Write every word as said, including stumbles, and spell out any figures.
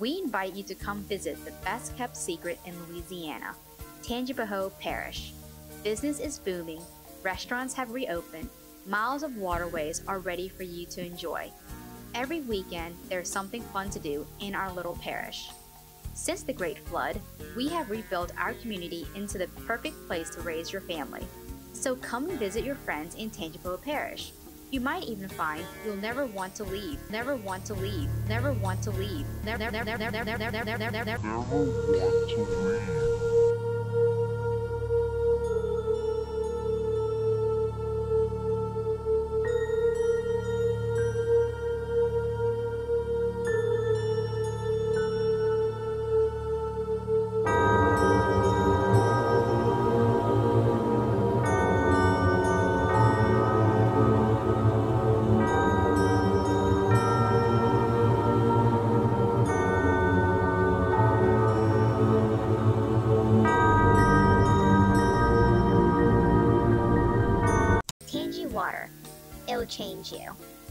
We invite you to come visit the best kept secret in Louisiana, Tangipahoa Parish. Business is booming, restaurants have reopened, miles of waterways are ready for you to enjoy. Every weekend, there's something fun to do in our little parish. Since the Great Flood, we have rebuilt our community into the perfect place to raise your family. So come and visit your friends in Tangipahoa Parish. You might even find you'll never want to leave, never want to leave, never want to leave, never, never, never, never, never, never, never, never, never want to leave. Tangi Water. It'll change you.